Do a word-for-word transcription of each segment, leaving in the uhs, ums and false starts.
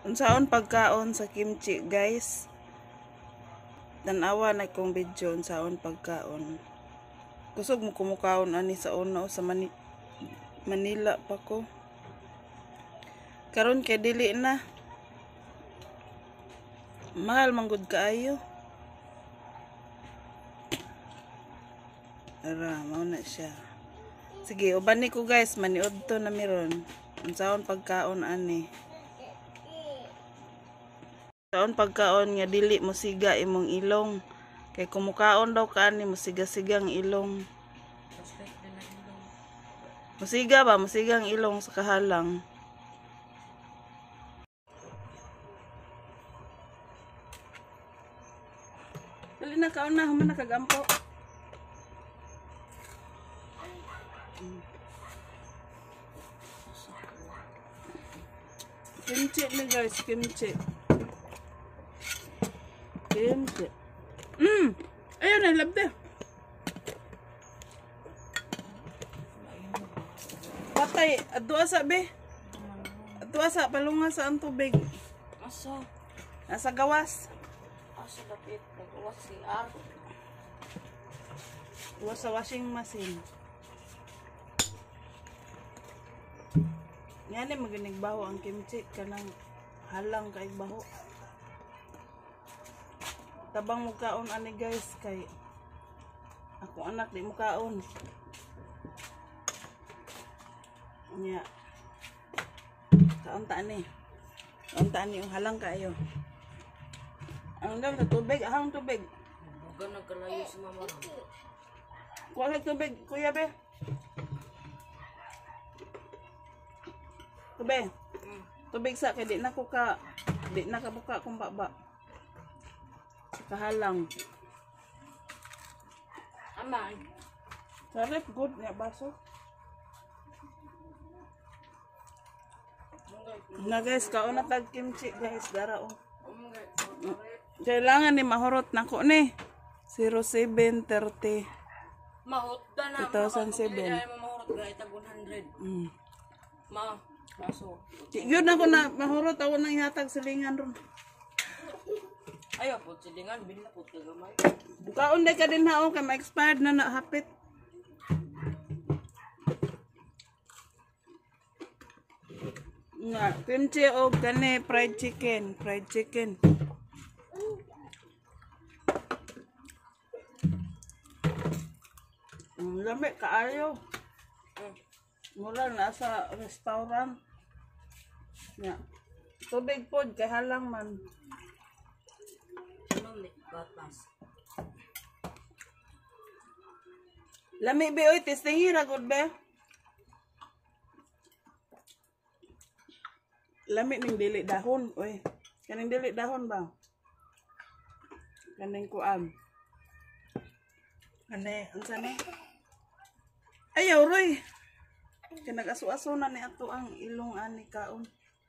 Unsaon pagkaon sa kimchi, guys. Tanawa na kong video unsaon pagkaon. Kusog mo kumukaon ani sa una sa Mani Manila pa ko. Karon kay dili na. Mahal manggod kaayo. Ara, mao na siya. Sige, uban ni ko guys, maniud to na meron. Unsaon pagkaon ani. Kaon pagkaon nga dili mo siga imong ilong. Kay kumukaon daw ka ani musiga-sigang ilong. Musiga ba? Musigang ilong sa kahalang. Dali na kaon na, human na kagampo. Kimchi ni guys, kimchi. Kimchi. Mmm! Ayun na, labda. Patay, ato asa be. Ato asa, palunga sa ang tubig. Asa? Nasa gawas. Asa lapit, nagawas si R. Gawas sa washing machine. Yan eh, maginig baho ang kimchi. Kanang halang kay baho. Tabang mukaon ani guys kay ako anak di mukaon. Nya. Kaunta ni. Kaunta ni yung halang kayo. Ang dam sa tubig, ahang tubig. Buga nagkalayo si mama. Kuha sa tubig, kuya be. Tubig. Tubig sa kay di na ko ka di na ka buka kung baba. Kahalang. Aman. Sarap, good nga baso. Na guys, kaon na tag kimchi guys, dara oh. Kailangan ni mahurot na ko ni. zero seven thirty. Mahot na na. two thousand seven. Mahurot ga itag one hundred. Mm. Ma, baso. Yun ako na mahurot ako nang ihatag silingan ron. Ayaw po, silingan, binla po kagamay. Kaon day ka din ha, kay ma-expired na nahapit. Nga, kimchi o kani, fried chicken, fried chicken. Ang lami, kaayo. Mula nasa restaurant. Nga, tubig po, kay halang man. Batas. Lami be oy, testingi ra gud be. Lami ning dili dahon, oy. Kaning dili dahon ba? Kaning kuan. Ane, unsa ni? Ayaw roy. Kanag aso-aso na ni ato ang ilong ani kaon.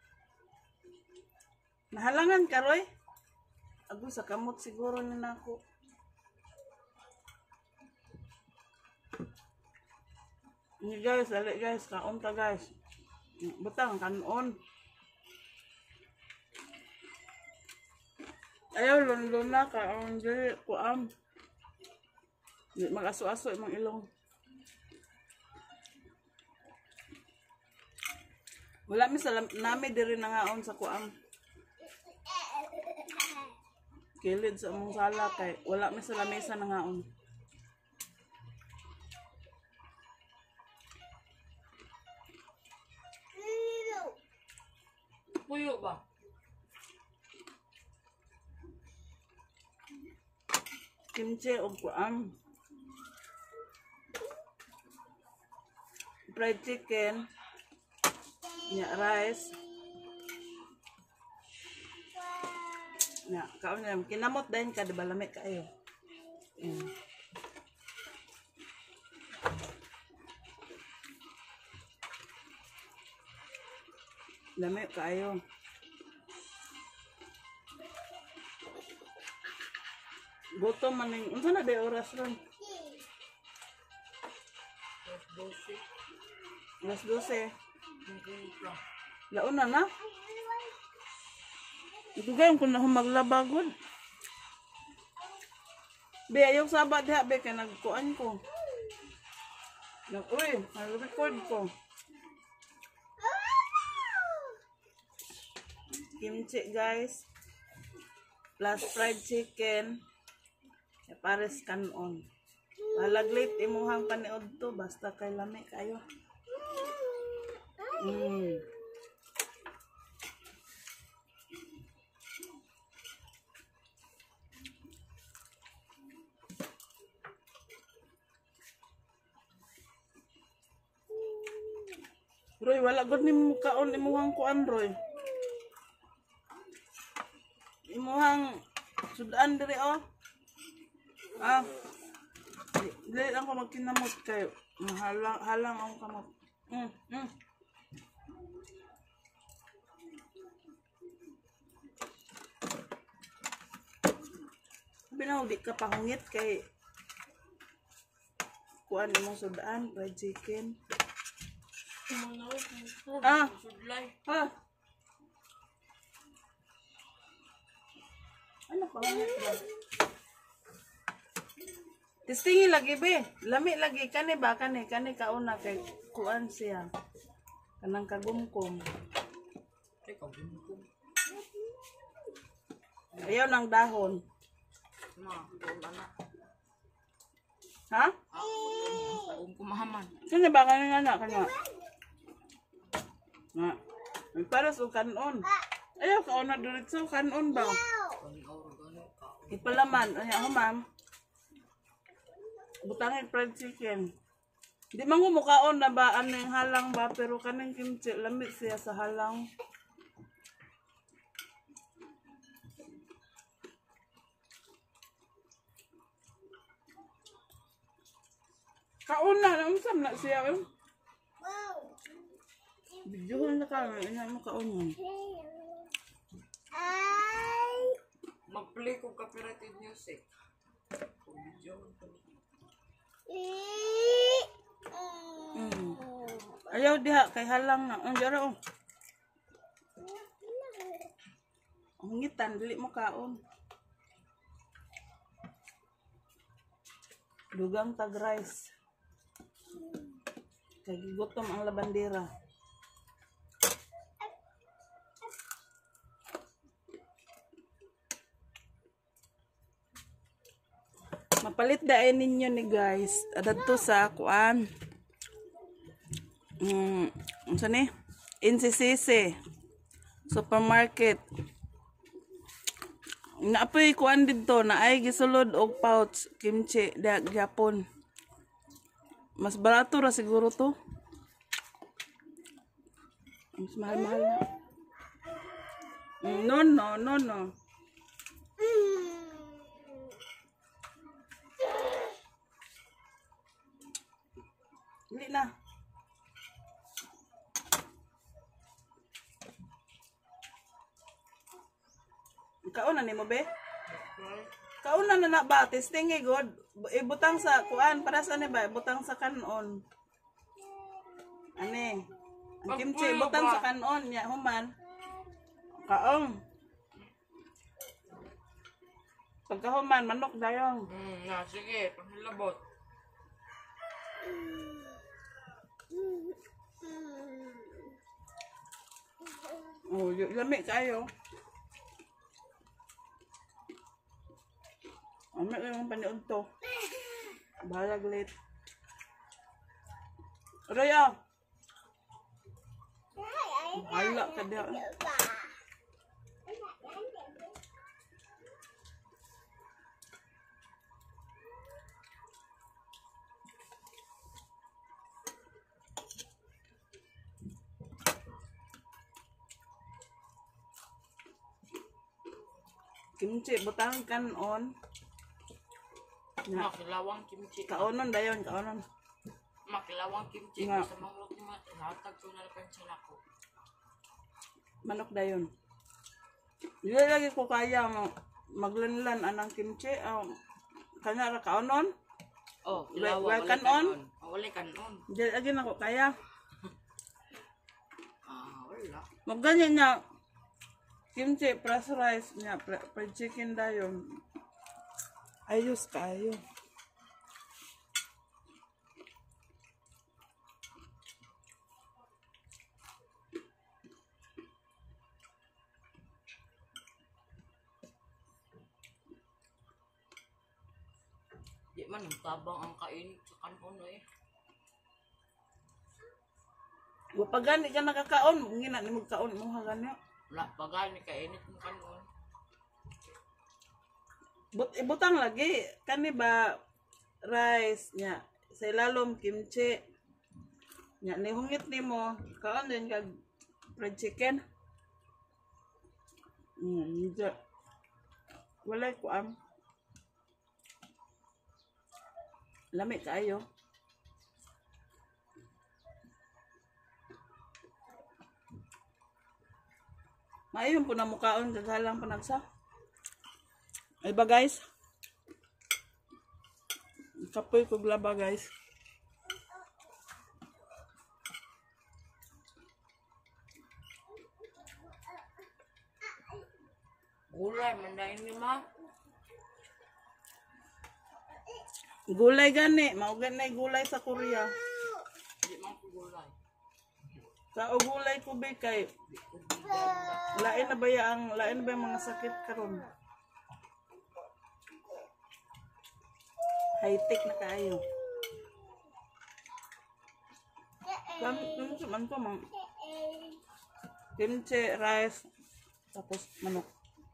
Nahalangan ka roy? Ako sa kamot siguro ni nako. Ni guys, dali guys, kaon ta guys. Butang kanon. Ayaw lon-lon na kaon dili ko am. Di magaso-aso imong ilong. Wala mi sa nami diri nangaon sa kuam. Kilid sa among sala kay wala mi sa lamesa na ngaon. Puyo ba? Kimchi o kuam. Fried chicken. Nya rice. Na, kaon na kinamot din ka di ba lamig kayo. Mm. Lamig kayo. Gutom man ning unsa na day oras ron? Alas dose. Launa na? Ito ganyan kung na maglabagod. Be, ayaw sabat diha, be, kaya nagkuan ko. Nag, uy, nag-record ko. Kimchi, guys. Plus fried chicken. E pares kanon. Malaglit, imuhang paniod to. Basta kay lami kayo. Mm. Roy, wala gud ni mo kaon imuhang kuan, Roy. Imuhang sudan diri oh. Ah. Dili lang ko magkinamot kayo. Halang halang ang kamot. Mm, mm. Binaw di ka pahungit kay kuan imong sudan, fried chicken. Ah, ha. Ano pa nga ba? Testingi lagi be. Lami lagi kani ba kani kani kauna kay kuan siya. Kanang kagumkom. Ay, kagumkom. Ayaw ng dahon. Ma, anak. Ha? Kagumkom mahaman. Sino ba kani nga kanya? Nga. May paras o kanon. Ayaw ka na diretso kanon ba? Ipalaman. Ayaw ko ma'am. Butangin fried chicken. Di man ko mukaon na ba ano yung halang ba pero kanang kimchi lamit siya sa halang. Kauna na unsam na siya. Eh. Bidyuhan na ka, ina mo kaon. Mag-play ko copyrighted music. Kung video ko. Mm. Ayaw diha kay halang na. Ang jara oh. Ang ngitan dili mo kaon. Dugang tag rice. Kay gutom ang labandera. Mapalit dain ninyo ni guys. Adto sa kuan. Mm, unsa ni? N C C C supermarket. Naapoy kuan didto na ay gisulod og pouch kimchi diag Japon. Mas barato ra siguro to. Mas mahal-mahal na. Mm, no, no, no, no. Hindi na. Kauna ni mo be? Kauna na na ba? Testing eh god. Ibutang sa kuan para sa ni ba? Ibutang sa kanon. Ane. Ang kimchi ibutang sa kanon nya human. Kaong. Pagkahuman manok dayong. Hmm, na sige, panghilabot. Oh, lami kayo. Ano yung paniod to? Balag late. Raya! Hala ka diya. Kimchi, butang kanon. Makilawang kimchi. Kaonon dayon, kaonon. Makilawang kimchi. Nga. Sa mga ultimate, hatag ko na lang sila ko. Manok dayon. Dili lagi ko kaya mo maglanlan anang kimchi. Oh, kanya ra kaonon. Oh, Wa- ilawa, wa wala kanon? kanon. Oh, wala kanon. Dili lagi na ko kaya. Ah, wala. Magganyan niya. Kimchi, plus rice niya, fried chicken dayon. Ayos kayo. Di man, tabang ang kainit sa kanon eh. Wapagani ka nakakaon, ngina ni magkaon mo haganyo. Wala, pagani kainit mo kanon. But ibutang lagi kani ba rice nya sa ilalom kimchi. Nya ni hungit nimo kaon din kag fried chicken. Mm, medyo walay ko am. Lami kayo. Maayong po na mukaon kagalang panagsa. Ay ba guys? Kapoy ko glaba guys. Gulay, mandain ni ma. Gulay gani, mao gani gulay sa Korea. Di man ko gulay. Sa o gulay ko be kay lain na ba ya ang lain na ba yung mga sakit karon? High-tech na kayo. Kimchi man ko mang kimchi, rice, tapos manok.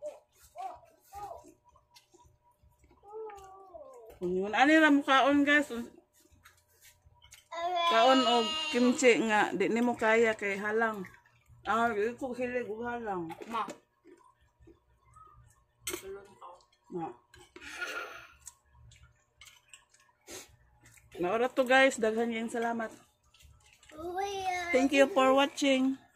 Yun, ani ra mo kaon guys. Kaon og kimchi nga di nimo kaya kay halang. Ah, di ko hilig og halang. Ma. Tulong ka. Na. Na ora to guys, daghan yung salamat. Thank you for watching.